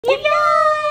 ยิบย่อย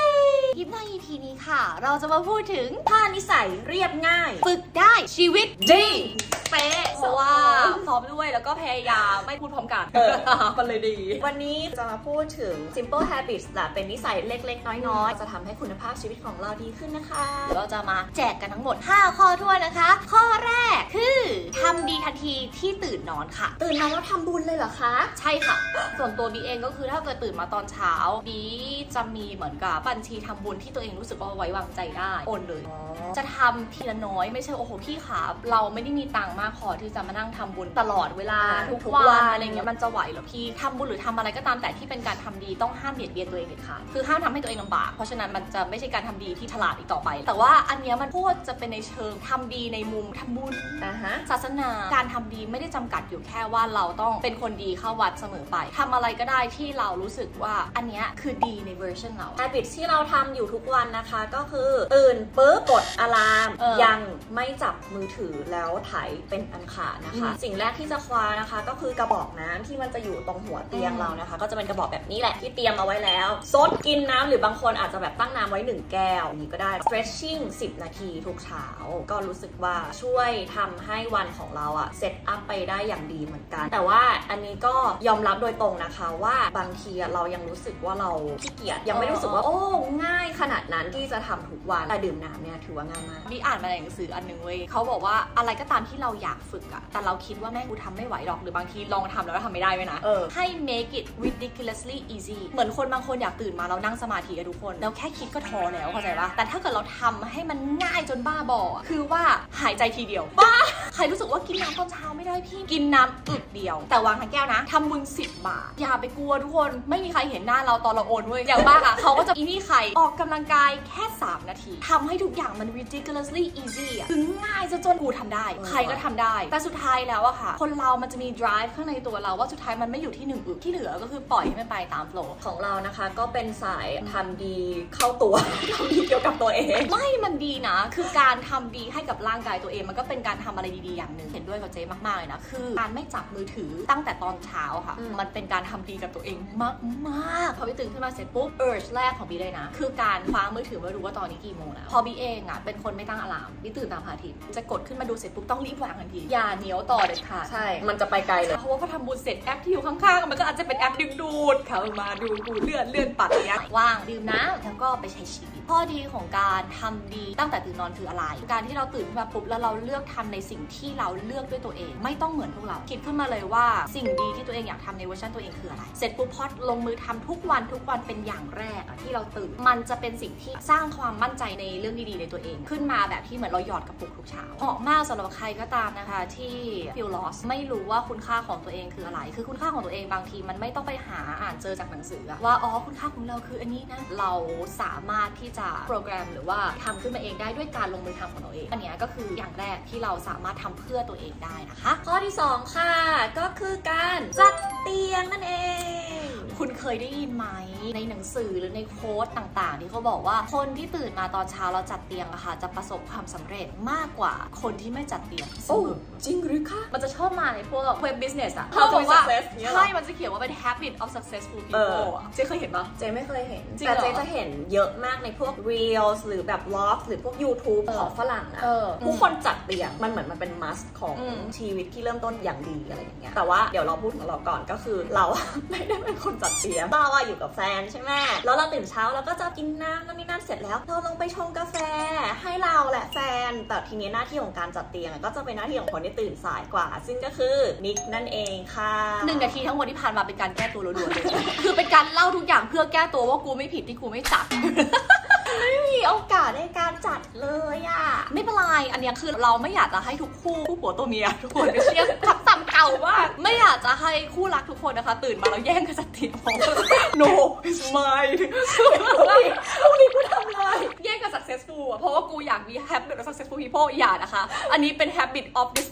EP นี้ค่ะเราจะมาพูดถึง5นิสัยเรียบง่ายฝึกได้ชีวิตดีเป๊ะเพราะว่าซ้อมด้วยแล้วก็พยายามไม่พูดพร้อมกันมันเลยดีวันนี้จะมาพูดถึง simple habits แหละเป็นนิสัยเล็กๆน้อยๆจะทำให้คุณภาพชีวิตของเราดีขึ้นนะคะเราจะมาแจกกันทั้งหมด5ข้อทั่วนะคะข้อแรกคือทำดีทันทีที่ตื่นนอนค่ะตื่นนอนแล้วทำบุญเลยเหรอคะใช่ค่ะส่วนตัวบีเองก็คือถ้าเกิดตื่นมาตอนเช้าบีจะมีเหมือนกับบัญชีทำบุญที่ตัวเองรู้สึกว่าไว้วางใจได้โอนเลยจะทำทีละน้อยไม่ใช่โอ้โหพี่ขาเราไม่ได้มีตังค์มากพอที่จะมานั่งทำบุญตลอดเวลาทุกวันอะไรเงี้ยมันจะไหวหรอพี่ทำบุญหรือทำอะไรก็ตามแต่ที่เป็นการทำดีต้องห้ามเบียดเบียนตัวเองเด็ดขาดคือห้ามทำให้ตัวเองลำบากเพราะฉะนั้นมันจะไม่ใช่การทำดีที่ฉลาดอีกต่อไปแต่ว่าอันเนี้ยมันพูดจะเป็นในเชิงทำดีในมุมทำบุญศาสนาการทำดีไม่ได้จำกัดอยู่แค่ว่าเราต้องเป็นคนดีเข้าวัดเสมอไปทำอะไรก็ได้ที่เรารู้สึกว่าอันเนี้ยคือดีในเวอร์ชันเรา habit ที่เราทำอยู่ทุกวันนะคะก็คือตื่นปุ๊บกดอะลามยังไม่จับมือถือแล้วไถเป็นอันขาดนะคะสิ่งแรกที่จะคว้านะคะก็คือกระบอกน้ำที่มันจะอยู่ตรงหัวเตียงเรานะคะก็จะเป็นกระบอกแบบนี้แหละที่เตรียมเอาไว้แล้วซดกินน้ำหรือบางคนอาจจะแบบตั้งน้ำไว้1แก้วนี้ก็ได้ stretching 10 นาทีทุกเช้าก็รู้สึกว่าช่วยทำให้วันของเราอะเซตอัพไปได้อย่างดีเหมือนกันแต่ว่าอันนี้ก็ยอมรับโดยตรงนะคะว่าบางทีเรายังรู้สึกว่าเราขี้เกียจยังไม่รู้สึกว่าโอ้ง่ายขนาดนั้นที่จะทำทุกวันแต่ดื่มน้ำเนี่ยถือว่าง่ายมากบีอ่านมาในหนังสืออันนึงเว้ยเขาบอกว่าอะไรก็ตามที่เราอยากฝึกอะแต่เราคิดว่าแม่กูทำไม่ไหวหรอกหรือบางทีลองทำแล้วทำไม่ได้ไหมนะให้ make it ridiculously easy เหมือนคนบางคนอยากตื่นมาเรานั่งสมาธิกันทุกคนแล้วแค่คิดก็ท้อแล้วเข้าใจปะแต่ถ้าเกิดเราทำให้มันง่ายจนบ้าบอคือว่าหายใจทีเดียวบ้าใครรู้สึกว่ากินน้ำตอนเช้าไม่ได้พี่กินน้ำอึกเดียวแต่วางทั้งแก้วนะทำบุญ10 บาทอย่าไปกลัวทุกคนไม่มีใครเห็นหน้าเราตอนเราโอนเว้ยอย่างบ้าอะเขาก็จะอีนี่ใครออกกำลังกายแค่3 นาทีทำให้ทุกอย่างมัน ridiculously easy อะถึงง่ายจนกูทำได้ใครก็ทำได้แต่สุดท้ายแล้วอะค่ะคนเรามันจะมี drive ข้างในตัวเราว่าสุดท้ายมันไม่อยู่ที่1 อึกที่เหลือก็คือปล่อยให้มันไปตามโฟลว์ของเรานะคะก็เป็นสายทำดีเข้าตัวทำดีเกี่ยวกับตัวเองไม่มันดีนะคือการทำดีให้กับร่างกายตัวเองมันก็เป็นการทำอะไรดีๆอย่างหนึ่งเห็นด้วยกับเจ๊มากๆเลยนะคือการไม่จับมือถือตั้งแต่ตอนเช้าค่ะมันเป็นการทำดีกับตัวเองมากๆพอพี่ตื่นขึ้นมาเสร็จปุ๊บurge แรกของบีเลยนะคือการคว้ามือถือมารู้ว่าตอนนี้กี่โมงแล้วพอบีเองอะเป็นคนไม่ตั้งอะลามบีตื่นตามพระอาทิตย์จะกดขึ้นมาดูเสร็จปุ๊บต้องรีบวางทันทีอย่าเหนียวต่อเด็ดขาดใช่มันจะไปไกลเลยเพราะว่าพอทำบุญเสร็จแอปที่อยู่ข้างๆมันก็อาจจะเป็นแอปดึงดูดเข้ามาดูกูเลื่อนปัดอย่างเงี้ยว่างดื่มน้ำแล้วก็ไปใช้ชีวิตข้อดีของการทำดีตั้งแต่ตื่นนอนคืออะไรการที่เราตื่นมาปุ๊บแล้วเราเลือกทำในสิ่งที่เราเลือกด้วยตัวเองไม่ต้องเหมือนพวกเราคิดขึ้นมาเลยว่าสิ่งดีที่ตัวเองอยากทำในเวอร์ชันตัวเองคืออะไรเสร็จปุ๊บพอลงมือทำทุกวันเป็นอย่างแรกที่เราตื่นมันจะเป็นสิ่งที่สร้างความมั่นใจในเรื่องดีๆในตัวเองขึ้นมาแบบที่เหมือนเราหยอดกระปุกทุกเช้าเหมาะมากสำหรับใครก็ตามนะคะที่ feel lost ไม่รู้ว่าคุณค่าของตัวเองคืออะไรคือคุณค่าของตัวเองบางทีมันไม่ต้องไปหาอ่านเจอจากหนังสือว่าอ๋อคุณค่าของเราคืออันนี้นะเราสามารถที่จะโปรแกรมหรือว่าทำขึ้นมาเองได้ด้วยการลงมือทำของเราเองอันนี้ก็คืออย่างแรกที่เราสามารถทำเพื่อตัวเองได้นะคะข้อที่2ค่ะก็คือการจัดเตียงนั่นเองคุณเคยได้ยินไหมในหนังสือหรือในโค้ดต่างๆที่เขาบอกว่าคนที่ตื่นมาตอนเช้าแล้วจัดเตียงอะค่ะจะประสบความสำเร็จมากกว่าคนที่ไม่จัดเตียงโอ้จริงหรือคะมันจะชอบมาในพวกเว็บบิสเนสอะเขาบอกว่าใช่มันจะเขียนว่าเป็น habit of successful people เจ๊เคยเห็นปะเจ๊ไม่เคยเห็นแต่เจ๊จะเห็นเยอะมากในพวก reels หรือแบบ vlog หรือพวก YouTube ของฝรั่งอะผู้คนจัดเตียงมันเหมือนมันเป็น must ของชีวิตที่เริ่มต้นอย่างดีอะไรอย่างเงี้ยแต่ว่าเดี๋ยวเราพูดของเราก่อนก็คือเราไม่ได้เป็นคนจัดเตียงเราอะอยู่กับแฟนใช่ไหมแล้วเราตื่นเช้าเราก็จะกินน้ำนี่นั่นเสร็จแล้วเราลงไปชงกาแฟให้เราแหละแฟนแต่ทีนี้หน้าที่ของการจัดเตียงก็จะเป็นหน้าที่ของคนที่ตื่นสายกว่าซึ่งก็คือนิกนั่นเองค่ะ1 นาทีทั้งหมดที่ผ่านมาเป็นการแก้ตัวล้วนๆเลยคือเป็นการเล่าทุกอย่างเพื่อแก้ตัวว่ากูไม่ผิดที่กูไม่จัดไม่มีโอกาสในการจัดเลยอะไม่เป็นไรอันนี้คือเราไม่อยากจะให้ทุกคู่ผัวตัวเมียทุกคนเรียกขับต่ำเก่ามากไม่อยากจะให้คู่รักทุกคนนะคะตื่นมาแล้วแย่งกันจัดเตียงno it's mine พวกนี้กูทำเลยแย่งกัน successful เพราะว่ากูอยากมี habit of successful people อย่านะคะอันนี้เป็น habit of destruction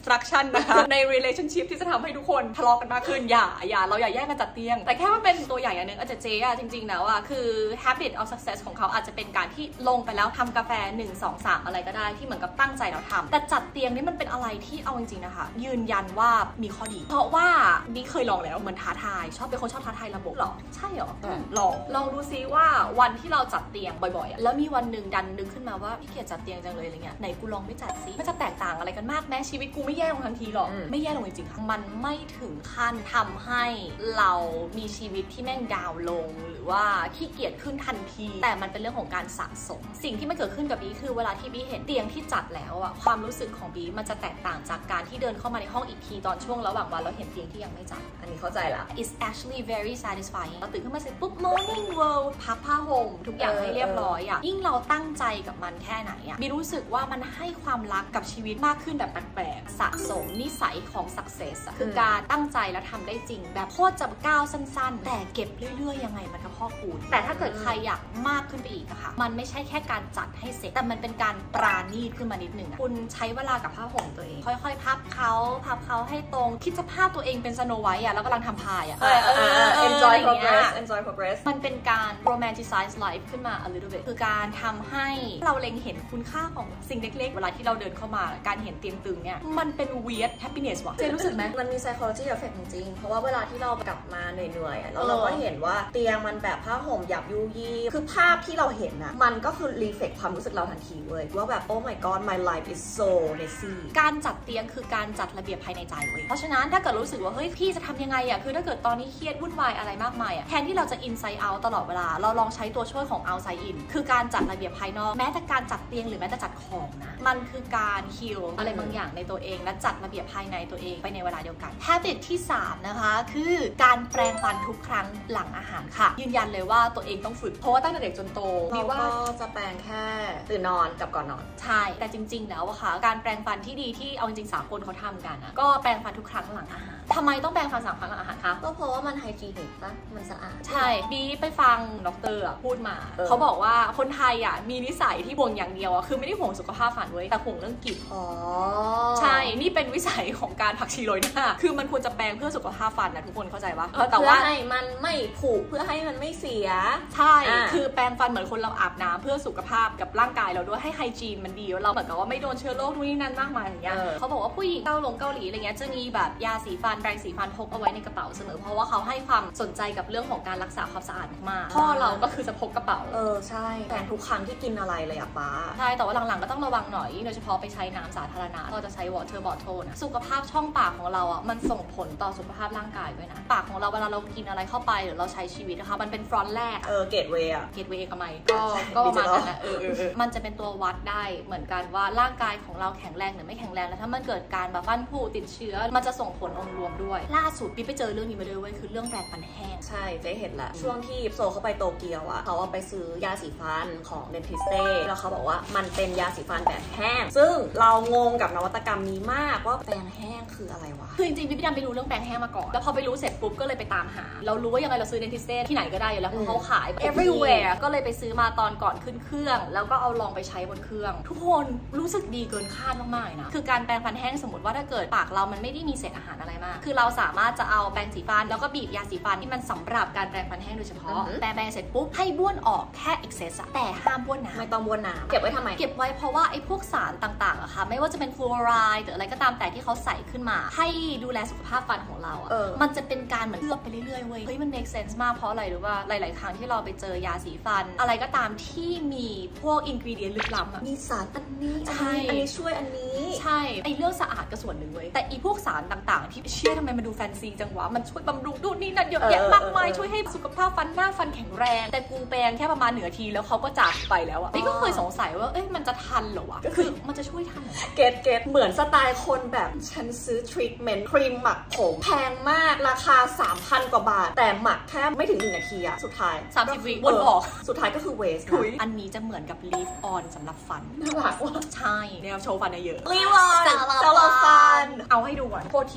destruction นะคะใน relationship ที่จะทำให้ทุกคนทะเลาะกันมากขึ้นอย่าเราอย่าแย่งกันจัดเตียงแต่แค่มันเป็นตัวอย่างอย่างนึงอาจจะเจ๊อะจริงๆแล้วอะคือ habit of success ของเขาอาจจะเป็นการที่ลงไปแล้วทำกาแฟ1 2 3อะไรก็ได้ที่เหมือนกับตั้งใจแล้วทำแต่จัดเตียงนี่มันเป็นอะไรที่เอาจริงๆนะคะยืนยันว่ามีข้อดีเพราะว่านี่เคยลองแล้วเหมือนท้าทายเป็นคนชอบท้าทายระบบหรอใช่หรอลองดูซิว่าวันที่เราจัดเตียงบ่อยๆแล้วมีวันหนึ่งดันนึกขึ้นมาว่าพี่เกียรจัดเตียงจังเลยอะไรเงี้ยไหนกูลองไม่จัดซิมันจะแตกต่างอะไรกันมากแม้ชีวิตกูไม่แย่ลงทันทีหรอกไม่แย่ลงจริงๆค่ะมันไม่ถึงขั้นทำให้เรามีชีวิตที่แม่งดาวลงหรือว่าขี้เกียจขึ้นทันทีแต่มันเป็นเรื่องของการสะสมสิ่งที่มันเกิดขึ้นกับบีคือเวลาที่บีเห็นเตียงที่จัดแล้วอะความรู้สึกของบีมันจะแตกต่างจากการที่เดินเข้ามาในห้องอีกทีตอนช่วงระหว่างวันแล้วเห็นเตียงที่ยังไม่จัดอันนี้เข้าใจละ it's actually very satisfying เราตื่นขึ้นมาเสร็จปุ๊บ morning world พับผ้าห่มทุกอย่างให้เรียบร้อยอะยิ่งเราตั้งใจกับมันแค่ไหนอะบีรู้สึกว่ามันให้ความรักกับชีวิตมากขึ้นแบบแปลกๆสะสมนิสัยของ success คือการตั้งใจแล้วทำได้จริงแบบโคตรจะก้าวสั้นๆแต่เก็บเรื่อยๆยังไงมันก็พอกพูนแต่ถ้าเกิดใครอยากมากขึ้นไปอีกอะค่ะมันไม่ใช่แค่การจัดให้เสร็จแต่มันเป็นการปราณีตขึ้นมานิดนึงคุณใช้เวลากับผ้าห่มตัวเองค่อยๆพับเขาให้ตรงคิดจะภาพตัวเองเป็นสโนไวท์อะแล้วกำลังทำพายอะenjoy progress มันเป็นการ romanticize life ขึ้นมา a little bit คือการทำให้เราเล็งเห็นคุณค่าของสิ่งเล็กๆเวลาที่เราเดินเข้ามาการเห็นเตียงตึงเนี่ยมันเป็น weird happiness ว่ะเจรู้สึกไหมมันมี psychology effect จริงๆเพราะว่าเวลาที่เรากลับมาเหนื่อยๆแล้วเราก็เห็นว่าเตียงมันแบบผ้าห่มหยาบยุยีคือภาพที่เราเห็นอะมันก็คือ reflect ความรู้สึกเราทันทีเลยว่าแบบ oh my god my life is so messy การจัดเตียงคือการจัดระเบียบภายในใจเว้ยเพราะฉะนั้นถ้าเกิดรู้สึกว่าเฮ้ยพี่จะทำยังไงอะคือถ้าเกิดตอนนี้เครียดวุ่นวายอะไรมากมายอะแทนที่เราจะ inside out ตลอดเวลาเราลองใช้ตัวช่วยของ outside in คือการจัดระเบียบภายนอกแม้แต่การจัดเตียงหรือแม้แต่จัดของนะมันคือการ heal อะไรบางอย่างในตัวเองและจัดระเบียบภายในตัวเองไปในเวลาเดียวกัน habit ที่3นะคะคือการแปรงฟันทุกครั้งหลังอาหารค่ะยืนยันเลยว่าตัวเองต้องฝึกเพราะว่าตั้งแต่เด็กจนโตมีว่าจะแปรงแค่ตื่นนอนกับก่อนนอนใช่แต่จริงๆแล้วอะค่ะการแปรงฟันที่ดีที่เอาจริงๆสากลเขาทำกันอะก็แปรงฟันทุกครั้งหลังอาหารทำไมต้องแปรงฟัน3 ครั้งหลังอาหารคะก็เพราะว่ามันไฮจีนิกปะมันสะอาดใช่บีไปฟังด็อกเตอร์พูดมาเขาบอกว่าคนไทยอะมีนิสัยที่ห่วงอย่างเดียวอะคือไม่ได้ห่วงสุขภาพฟันเว้ยแต่ห่วงเรื่องกลิ่นใช่นี่เป็นวิสัยของการผักชีโรยหน้าคือมันควรจะแปรงเพื่อสุขภาพฟันนะทุกคนเข้าใจปะแต่ว่าให้มันไม่ผุเพื่อให้มันไม่เสียใช่คือแปรงฟันเหมือนคนเราอาบน้ำเพื่อสุขภาพกับร่างกายเราด้วยให้ไฮจีนมันดีเราเหมือนกับว่าไม่โดนเชื้อโรคนู่นนี่นั่นมากมายอย่างเงี้ยเขาบอกว่าผู้หญิงเกาหลีอะไรเงี้ยจะมีแบบยาสีฟันแปรงสีฟันพกเอาไว้ในกระเป๋าเสมอเพราะว่าเขาให้ความสนใจกับเรื่องของการรักษาความสะอาดมากพ่อเราก็คือจะพกกระเป๋าใช่แปรงทุกครั้งที่กินอะไรเลยอะป้าใช่แต่ว่าหลังๆก็ต้องระวังหน่อยโดยเฉพาะไปใช้น้ำสาธารณะเราจะใช้ water bottle นะสุขภาพช่องปากของเราอ่ะมันส่งผลต่อสุขภาพร่างกายด้วยนะปากของเราเวลาเรากินอะไรเข้าไปหรือเราใช้ชีวิตนะคะมันเป็นฟรอนต์แรกเกตเวย์ทำไมก็ประมาณนั้นนะมันจะเป็นตัววัดได้เหมือนกันว่าร่างกายของเราแข็งแรงหรือไม่แข็งแรงแล้วถ้ามันเกิดการแบบฟันผุติดเชื้อมันจะส่งผลองค์รวมด้วยล่าสุดพี่ไปเจอเรื่องนี้มาด้วยเว้ยคือเรื่องแปรงฟันแห้งใช่เจ๊เห็นแหละช่วงที่โซเข้าไปโตเกียวอ่ะเขาเอาไปซื้อยาสีฟันของเดนทิสเต้แล้วเขาบอกว่ามันเป็นยาสีฟันแบบแห้งซึ่งเรางงกับนวัตกรรมนี้มากว่าแปรงแห้งคืออะไรวะคือจริงๆพี่ไปรู้เรื่องแปรงแห้งมาก่อนแล้วพอไปรู้เสร็จปุ๊บก็เลยไปตามหาเรารู้ว่ายังไงเราซื้อเดนทิสเต้ที่ไหนก็ได้อยู่แล้วเพราะเขาขาย everywhere ก็เลยไปซื้อมาตอนก่อนขึ้นเครื่องแล้วก็เอาลองไปใช้บนเครื่องทุกคนรู้สึกดีเกินคาดมากๆนะคือการแปรงฟันแห้งสมมติว่าถ้าเกิดปากเรามันไม่ได้มีเศษอาหารอะไรมากคือเราสามารถจะเอาแปรงสีฟันแล้วก็บีบยาสีฟันที่มันสำหรับการแปรงฟันแห้งโดยเฉพาะแปรงเสร็จปุ๊บให้บ้วนออกแค่ excess แต่ห้ามบ้วนน้ำไม่ต้องบ้วนน้ำเก็บไว้ทำไมเก็บไว้เพราะว่าไอ้พวกสารต่างๆอะค่ะไม่ว่าจะเป็นฟลูออไรด์หรืออะไรก็ตามแต่ที่เขาใส่ขึ้นมาให้ดูแลสุขภาพฟันของเราอะมันจะเป็นการเหมือนเคลือบไปเรื่อยๆเว้ยเฮ้ยมัน make sense มากเพราะอะไรหรือว่าหลายๆครั้งที่เราไปเจอยาสีฟันอะไรก็ตามที่มีพวกอินกรีเดียนลึกล้ำมีสารอันนี้อันนี้ช่วยอันนี้ใช่ไอ้เรื่องสะอาดก็ส่วนหนึ่งเว้ยแต่อีพวกสารต่างๆที่เชื่อทำไมมันดูแฟนซีจังวะมันช่วยบำรุงดูนี่นั่นเยอะแยะมากมายช่วยให้สุขภาพฟันหน้าฟันแข็งแรงแต่กูแปรงแค่ประมาณ1 นาทีแล้วเขาก็จากไปแล้วอะนี่ก็เคยสงสัยว่าเอ๊ะมันจะทันเหรอวะคือมันจะช่วยทันเกตเหมือนสไตล์คนแบบฉันซื้อทรีทเมนต์ครีมหมักผมแพงมากราคา 3,000 กว่าบาทแต่หมักแค่ไม่ถึง1 นาทีอะสุดท้าย 30 วิวนออกสุดท้ายก็คือเวสอันนี้จะเหมือนกับ leave on สำหรับฟันน่ารักว่ะใช่แนวโชว์ฟันเยอะ leave on สำหรับฟันเอาให้ดูก่อนโทษทีลืมบอก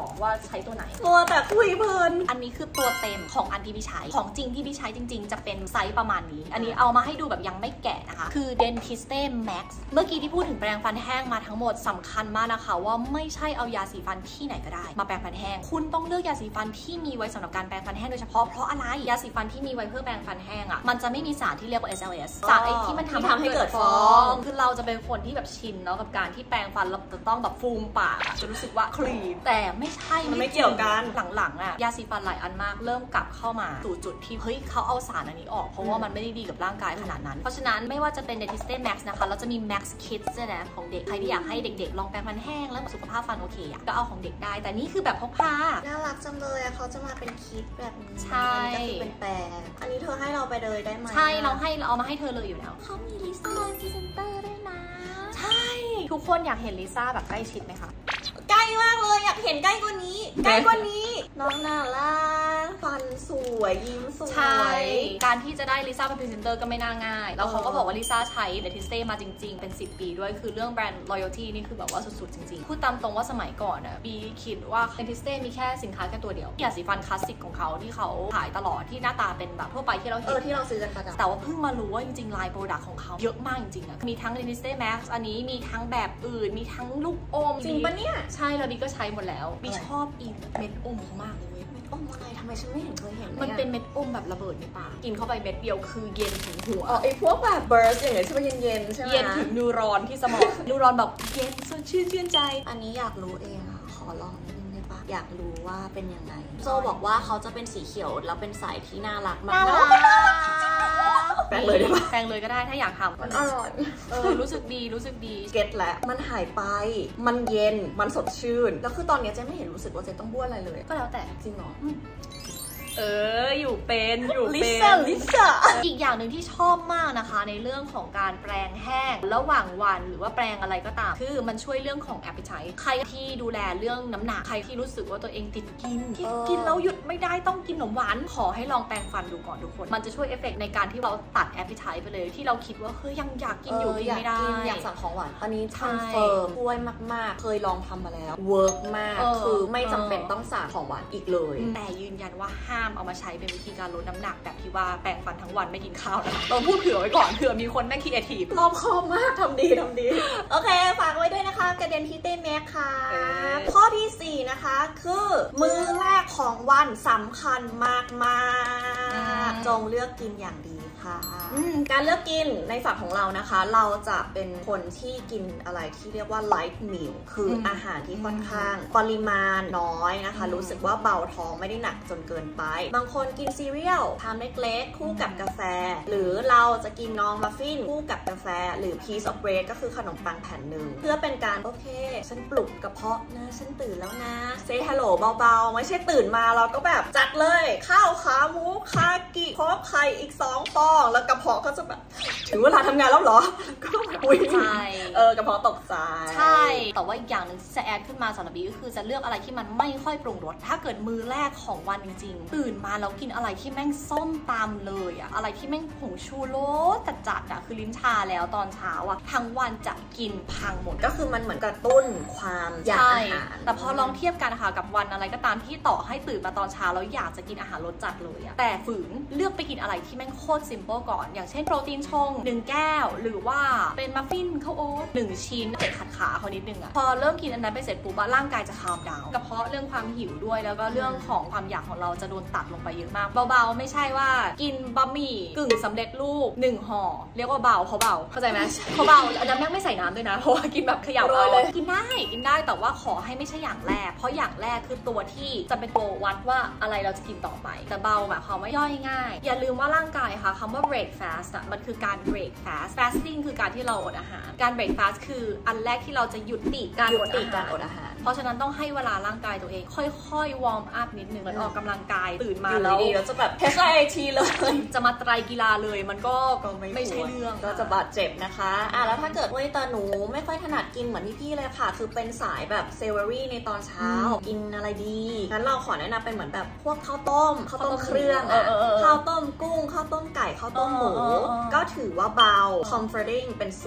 บอกว่าใช้ตัวไหนตัวแต่คุยเพลินอันนี้คือตัวเต็มของอันที่พี่ใช้ของจริงที่พี่ใช้จริงๆจะเป็นไซส์ประมาณนี้อันนี้เอามาให้ดูแบบยังไม่แกะนะคะคือ Dentiste Max เมื่อกี้ที่พูดถึงแปรงฟันแห้งมาทั้งหมดสำคัญมากนะคะว่าไม่ใช่เอายาสีฟันที่ไหนก็ได้มาแปรงฟันแห้งคุณต้องเลือกยาสีฟันที่มีไว้สำหรับการแปรงฟันแห้งโดยเฉพาะเพราะอะไรยาสีฟันที่มีไว้เพื่อแปรงฟันแห้งอ่ะมันจะไม่มีสารที่เรียกว่า SLS สารไอที่มันทำให้เกิดฟองคือเราจะเป็นคนที่แบบชินเนาะกับการที่แปรงฟันเราจะต้องแบบฟูมปากจะรู้สึกว่าคลีนแต่ไม่ใช่มันไม่เกี่ยวกันหลังๆอ่ะยาสีฟันหลายอันมากเริ่มกลับเข้ามาสู่จุดที่เฮ้ยเขาเอาสารอันนี้ออกเพราะว่ามันไม่ได้ดีกับร่างกายขนาดนั้นเพราะฉะนั้นไม่ว่าจะเป็น Dentiste Max นะคะเราจะมี Max Kids นะของเด็กใครที่อยากให้เด็กๆลองแปรงฟันแห้งแล้วสุขภาพฟันโอเคอ่ะก็เอาของเด็กได้แต่นี่คือแบบพกพาน่ารักจังเลยเขาจะมาเป็นคิดแบบนี้ใช่ก็คือเป็นแปรงอันนี้เธอให้เราไปเลยได้ไหมใช่เราเอามาให้เธอเลยอยู่แล้วเขามีลิซ่าพรีเซนเตอร์ด้วยนะใช่ทุกคนอยากเห็นลิซ่าแบบใกล้ชิดไหมคะใกล้มากเลยอยากเห็นใกล้กว่านี้น้องน่ารักฟันสวยยิ้มสวยใช่การที่จะได้ลิซ่าเป็นพรีเซนเตอร์ก็ไม่น่าง่ายแล้วเขาก็บอกว่าลิซ่าใช้เดทิสเต้มาจริงๆเป็น10 ปีด้วยคือเรื่องแบรนด์ loyalty นี่คือแบบว่าสุดๆจริงๆพูดตามตรงว่าสมัยก่อนอ่ะบีคิดว่าเดทิสเต้มีแค่สินค้าแค่ตัวเดียวยาสีฟันคลาสสิกของเขาที่เขาขายตลอดที่หน้าตาเป็นแบบทั่วไปที่เราเห็นที่เราซื้อกันประจำแต่ว่าเพิ่งมารู้ว่าจริงๆไลน์โปรดักต์ของเขาเยอะมากจริงๆอะมีทั้ง Dentiste Max อันนี้มีทั้งแบบอื่นมีทั้งลูกอมจริงปะเนี่ยใช่แล้วบีก็ใช้หมดแล้วบีชอบอีเม็ดอมเขามากเลยเม็ดอมอะไรทำไมฉันไม่เคยเห็นมันเป็นเม็ดอมแบบระเบิดในปากกินเข้าไปเม็ดเดียวคือเย็นถึงหัวไอพวกแบบเบิร์สอย่างเงี้ยใช่ไหมเย็นๆใช่ไหมเย็นถึงนูรอนที่สมองนูรอนแบบเย็นสดชื่นใจอันนี้อยากรู้เองอะขอลองนิดนึงได้ปะอยากรู้ว่าเป็นยังไงโซบอกว่าเขาจะเป็นสีเขียวแล้วเป็นสายที่น่ารักมากแปรงเลยได้ปะแปรงเลยก็ได้ถ้าอยากทำมันอร่อยรู้สึกดีเก็ตแล้วมันหายไปมันเย็นมันสดชื่นแล้วคือตอนนี้เจ๊ไม่เห็นรู้สึกว่าเจ๊ต้องบ้วนอะไรเลยก็แล้วแต่จริงเหรออยู่เป็นลิซ่าอีกอย่างหนึ่งที่ชอบมากนะคะในเรื่องของการแปรงแห้งระหว่างวันหรือว่าแปรงอะไรก็ตามคือมันช่วยเรื่องของ appetite ใครที่ดูแลเรื่องน้ำหนักใครที่รู้สึกว่าตัวเองติดกินแล้วหยุดไม่ได้ต้องกินขนมหวานขอให้ลองแปรงฟันดูก่อนทุกคนมันจะช่วยเอฟเฟกต์ในการที่เราตัด appetite ไปเลยที่เราคิดว่าเฮ้ยยังอยากกินอยู่ไม่ได้อยากสั่งของหวานอันนี้คอนเฟิร์มช่วยมากๆเคยลองทำมาแล้วเวิร์กมากคือไม่จำเป็นต้องสั่งของหวานอีกเลยแต่ยืนยันว่าห้ามเอามาใช้เป็นวิธีการลดน้ำหนักแบบที่ว่าแปรงฟันทั้งวันไม่กินข้าวนะเราพูดเผื่อไว้ก่อนเผื่อมีคนไม่คิดเอทีฟรอบคอบมากทำดีโอเคฝากไว้ด้วยนะคะกระเด็นที่เต้แม็กค่ะข้อที่4นะคะคือมื้อแรกของวันสำคัญมากๆจงเลือกกินอย่างดีค่ะการเลือกกินในฝั่งของเรานะคะเราจะเป็นคนที่กินอะไรที่เรียกว่า light meal คืออาหารที่ค่อนข้างปริมาณน้อยนะคะรู้สึกว่าเบาท้องไม่ได้หนักจนเกินไปบางคนกินซีเรียลทำเล็กๆคู่กับกาแฟหรือเราจะกินน้องมัฟฟินคู่กับกาแฟหรือ piece of bread ก็คือขนมปังแผ่นหนึ่งเพื่อเป็นการโอเคฉันปลุกกระเพาะนะฉันตื่นแล้วนะ say hello เบาๆไม่ใช่ตื่นมาเราก็แบบจัดเลยข้าวขาหมูคากิพร้อมไข่อีก2 ฟองแล้วกระเพาะก็จะแบบถึงเวลาทำงานแล้วเหรอก็แบบอุ้ยใช่กระเพาะตกใจใช่แต่ว่าอีกอย่างนึงจะแอดขึ้นมาสำหรับบีก็คือจะเลือกอะไรที่มันไม่ค่อยปรุงรสถ้าเกิดมื้อแรกของวันจริงๆตื่นมาแล้วกินอะไรที่แม่งส้มตำเลยอะอะไรที่แม่งผงชูรสจัดๆอะคือลิ้นชาแล้วตอนเช้าอะทั้งวันจะกินพังหมดก็คือมันเหมือนกระตุ้นความอยากอาหารแต่พอลองเทียบกันนะคะกับวันอะไรก็ตามที่ต่อให้ตื่นมาตอนเช้าแล้วอยากจะกินอาหารรสจัดเลยอะแต่ฝืนเลือกไปกินอะไรที่แม่งโคตรซิมเปิลก่อนอย่างเช่นโปรตีนชง1 แก้วหรือว่าเป็นมัฟฟินข้าวโอ๊ต1 ชิ้นเตะขัดขาเขานิดนึงอะพอเริ่มกินอันนั้นไปเสร็จปุ๊บร่างกายจะคามดาวกระเพาะเรื่องความหิวด้วยแล้วก็เรื่องของความอยากของเราจะโดนตัดลงไปเยอะมากเบาๆไม่ใช่ว่ากินบะหมี่กึ่งสำเร็จรูป1 ห่อเรียกว่าเบาเพราะเบาเข้าใจไหมเพราะเบาอันนั้นแม่งไม่ใส่น้ำด้วยนะเพราะว่ากินแบบขยับเอาเลยกินได้แต่ว่าขอให้ไม่ใช่อย่างแรกเพราะอย่างแรกคือตัวที่จะเป็นตัววัดว่าอะไรเราจะกินต่อไปแต่เบาหมายความว่าย่อยง่ายอย่าลืมว่าร่างกายค่ะคำว่า break fast มันคือการ break fast fasting คือการที่เราอดอาหารการ break fast คืออันแรกที่เราจะยุติการอดอาหารเพราะฉะนั้นต้องให้เวลาร่างกายตัวเองค่อยๆวอร์มอัพนิดนึงเหมือนออกกำลังกายตื่นมาแล้วจะแบบ HIIT เลยจะมาไตรกีฬาเลยมันก็ไม่ใช่เรื่องก็จะบาดเจ็บนะคะแล้วถ้าเกิดว่าแต่หนูไม่ค่อยถนัดกินเหมือนพี่ๆเลยค่ะคือเป็นสายแบบเซเวอรี่ในตอนเช้ากินอะไรดีงั้นเราขอแนะนำเป็นเหมือนแบบพวกข้าวต้มเครื่องข้าวต้มกุ้งข้าวต้มไก่ข้าวต้มหมูก็ถือว่าเบา comforting เป็นซุ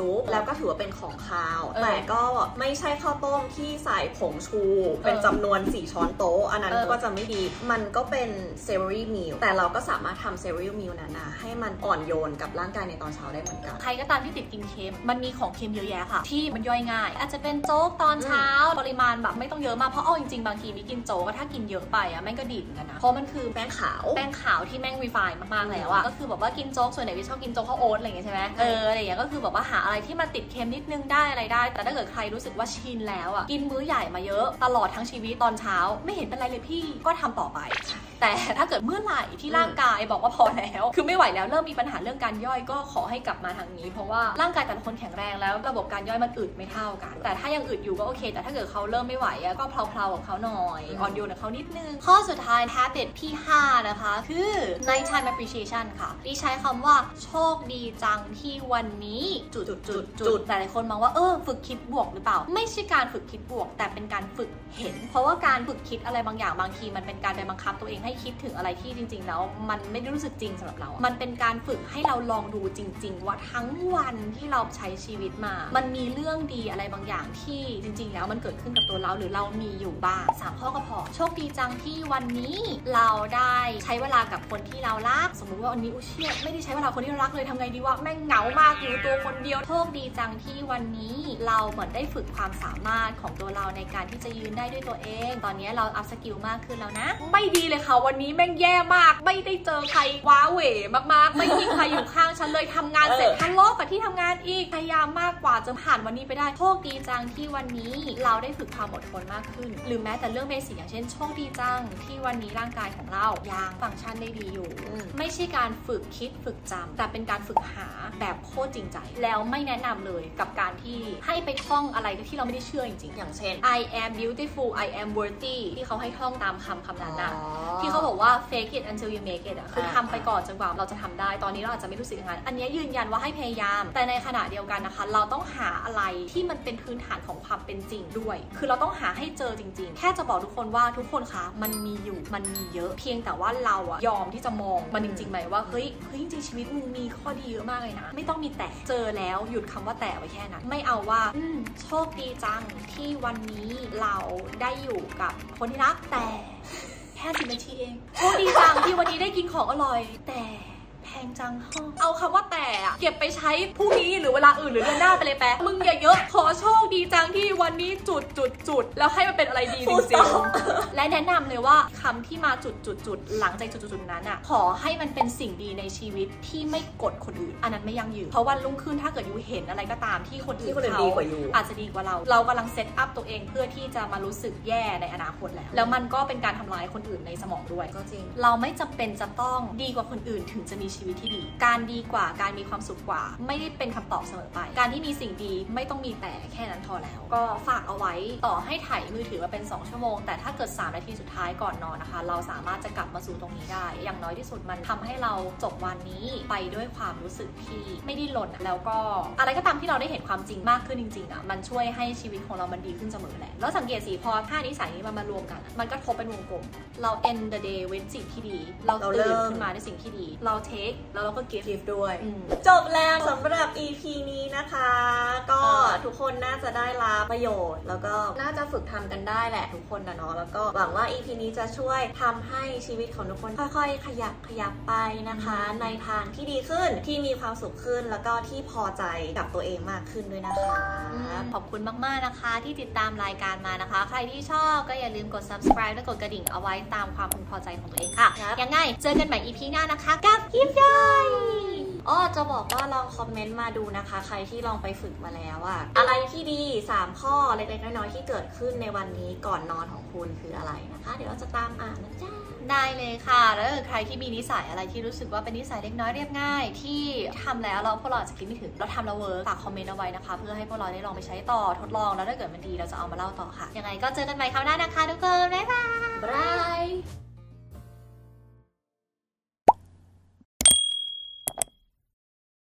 ซุปแล้วก็ถือว่าเป็นของคาวแต่ก็ไม่ใช่ข้าวต้มที่ใส่ผงชูเป็นจำนวน4ช้อนโต๊ะอันนั้นก็จะไม่ดีมันก็เป็นเซเวอรี่มิลแต่เราก็สามารถทำเซเวอรี่มิลนั้นนะให้มันอ่อนโยนกับร่างกายในตอนเช้าได้เหมือนกันใครก็ตามที่ติดกินเค็มมันมีของเค็มเยอะแยะค่ะที่มันย่อยง่ายอาจจะเป็นโจ๊กตอนเช้าปริมาณแบบไม่ต้องเยอะมากเพราะเอาจริงๆบางทีมีกินโจ๊กถ้ากินเยอะไปอ่ะแม่งก็ดีเหมือนกันนะเพราะมันคือแป้งขาวที่แม่งรีไฟน์มากๆแล้วอ่ะก็คือแบบว่ากินโจ๊กส่วนใหญ่ที่ชอบกินโจ๊กข้าวโอ๊ตอะไรอย่างเงี้ยใช่ไหมอะไรอย่างเงี้ยก็คือแบบว่าหาอะไรที่มันติดเค็มนิดนึงได้อะไรได้แต่ถ้าเกิดใครรู้สึกว่าชินแล้วอ่ะกินมื้อใหญ่มาเยอะตลอดทั้งชีวิตตอนเช้าไม่เห็นเป็นไรเลยพี่ก็ทำต่อไปแต่ถ้าเกิดเมื่อไหร่ที่ร่างกายบอกว่าพอแล้วคือไม่ไหวแล้วเริ่มมีปัญหาเรื่องการย่อยก็ขอให้กลับมาทางนี้เพราะว่าร่างกายแต่ละคนแข็งแรงแล้วระบบการย่อยมันอึดไม่เท่ากันแต่ถ้ายังอึดอยู่ก็โอเคแต่ถ้าเกิดเขาเริ่มไม่ไหวก็เพลาๆกับเขาหน่อยอ่อนโยนกับเขานิดนึงข้อสุดท้าย habit ที่5นะคะคือ nighttime appreciation ค่ะที่ใช้คำว่าโชคดีจังที่วันนี้จุดแต่หลายคนมองว่าฝึกคิดบวกหรือเปล่าไม่ใช่การฝึกคิดบวกแต่เป็นการฝึกเห็นเพราะว่าการฝึกคิดอะไรบางอย่างบางทีมันเป็นการไปบังคับตัวเองให้คิดถึงอะไรที่จริงๆแล้วมันไม่ได้รู้สึกจริงสำหรับเรามันเป็นการฝึกให้เราลองดูจริงๆว่าทั้งวันที่เราใช้ชีวิตมามันมีเรื่องดีอะไรบางอย่างที่จริงๆแล้วมันเกิดขึ้นกับตัวเราหรือเรามีอยู่บ้าง3ข้อก็พอโชคดีจังที่วันนี้เราได้ใช้เวลากับคนที่เรารักสมมุติว่าวันนี้เชี่ยไม่ได้ใช้เวลาคนที่เรารักเลยทำไงดีวะแม่งเหงามากอยู่ตัวคนเดียวโชคดีจังที่วันนี้เราเหมือนได้ฝึกความสามารถของตัวเราในการที่จะยืนได้ด้วยตัวเองตอนนี้เราอัพสกิลมากขึ้นแล้วนะไม่ดีเลยค่ะวันนี้แม่งแย่มากไม่ได้เจอใครว้าเหวมากๆไม่มีใครอยู่ข้างฉันเลยทำงานเสร็จทะเลาะกับที่ทำงานอีกพยายามมากกว่าจะผ่านวันนี้ไปได้โชคดีจังที่วันนี้เราได้ฝึกความอดทนมากขึ้นหรือแม้แต่เรื่องเบสิกอย่างเช่นโชคดีจังที่วันนี้ร่างกายของเรายังฟังก์ชันได้ดีอยู่ไม่ใช่การฝึกคิดฝึกจำแต่เป็นการฝึกหาแบบโคตรจริงใจแล้วไม่แนะนำเลยกับการที่ให้ไปท่องอะไรที่เราไม่ได้เชื่อจริงๆอย่างเช่น I am beautiful I am worthy ที่เขาให้ท่องตามคำนั้นนะที่เขาบอกว่า fake it until you make it คือทำไปก่อนจนกว่าเราจะทำได้ตอนนี้เราอาจจะไม่รู้สึกอย่างนั้นอันนี้ยืนยันว่าให้พยายามแต่ในขณะเดียวกันนะคะเราต้องหาอะไรที่มันเป็นพื้นฐานของความเป็นจริงด้วยคือเราต้องหาให้เจอจริงๆแค่จะบอกทุกคนว่าทุกคนคะมันมีอยู่มันมีเยอะเพียงแต่ว่าเราอะยอมที่จะมองมันจริงๆไหมว่าเฮ้ยจริงๆชีวิตมึงมีข้อดีเยอะมากเลยนะไม่ต้องมีแต่เจอแล้วหยุดคำว่าแต่ไว้แค่นั้นไม่เอาว่าโชคดีจังที่วันนี้เราได้อยู่กับคนที่รักแต่แค่10 นาทีเองโชคดีจังที่วันนี้ได้กินของอร่อยแต่แพงจังเอาคำว่าแต่เก็บไปใช้พรุ่งนี้หรือเวลาอื่นหรือเดือนหน้าไปเลยแปะมึงอย่าเยอะขอโชคดีจังที่วันนี้จุดแล้วให้มันเป็นอะไรดีจริงๆและแนะนำเลยว่าคำที่มาจุดหลังจากจุดนั้นขอให้มันเป็นสิ่งดีในชีวิตที่ไม่กดคนอื่นอันนั้นไม่ยั่งยืนเพราะวันรุ่งขึ้นถ้าเกิดยูเห็นอะไรก็ตามที่คนอื่นเขาอาจจะดีกว่าเรากำลังเซตอัพตัวเองเพื่อที่จะมารู้สึกแย่ในอนาคตแล้วมันก็เป็นการทำลายคนอื่นในสมองด้วยก็จริงเราไม่จำเป็นจะต้องดีกว่าคนอื่นถึงจะมีชีวิตที่ดีการดีกว่าการมีความสุขกว่าไม่ได้เป็นคำตอบเสมอไปการที่มีสิ่งดีไม่ต้องมีแต่แค่นั้นพอแล้วก็ฝากเอาไว้ต่อให้ถ่ายมือถือมาเป็น2 ชั่วโมงแต่ถ้าเกิด3 นาทีสุดท้ายก่อนนอนนะคะเราสามารถจะกลับมาสู่ตรงนี้ได้อย่างน้อยที่สุดมันทำให้เราจบวันนี้ไปด้วยความรู้สึกที่ไม่ได้หล่นแล้วก็อะไรก็ตามที่เราได้เห็นความจริงมากขึ้นจริงๆมันช่วยให้ชีวิตของเรามันดีขึ้นเสมอแหละแล้วสังเกตสิพอ5 นิสัยนี้มารวมกันมันก็ทบเป็นวงกลมเรา end the day with สิ่งที่ดีเราตื่นขึ้นมาในสิ่งที่ดีเรา take แล้วเราก็gift ด้วยจบแล้วสำหรับ EP นี้นะคะก็ทุกคนน่าจะได้รับประโยชน์แล้วก็น่าจะฝึกทำกันได้แหละทุกคนนะเนาะแล้วก็หวังว่า EP นี้จะช่วยทำให้ชีวิตของทุกคนค่อยๆขยับไปนะคะในทางที่ดีขึ้นที่มีความสุขขึ้นแล้วก็ที่พอใจกับตัวเองมากขึ้นด้วยนะคะขอบคุณมากๆนะคะที่ติดตามรายการมานะคะใครที่ชอบก็อย่าลืมกด subscribe และกดกระดิ่งเอาไว้ตามความพึงพอใจของตัวเองค่ะยังไงเจอกันใหม่ EP หน้านะคะกับยิปย่อยจะบอกว่าลองคอมเมนต์มาดูนะคะใครที่ลองไปฝึกมาแล้วอะไรที่ดี3 ข้อเล็กๆน้อยๆที่เกิดขึ้นในวันนี้ก่อนนอนของคุณคืออะไรนะคะเดี๋ยวเราจะตามอ่านนะจ๊ะได้เลยค่ะแล้วใครที่มีนิสัยอะไรที่รู้สึกว่าเป็นนิสัยเล็กน้อยเรียบง่ายที่ทำแล้วพวกเราจะคิดไม่ถึงเราทำแล้วเวิร์กฝากคอมเมนต์เอาไว้นะคะเพื่อให้พวกเราได้ลองไปใช้ต่อทดลองแล้วถ้าเกิดมันดีเราจะเอามาเล่าต่อค่ะยังไงก็เจอกันใหม่คราวหน้านะคะทุกคนบ๊ายบาย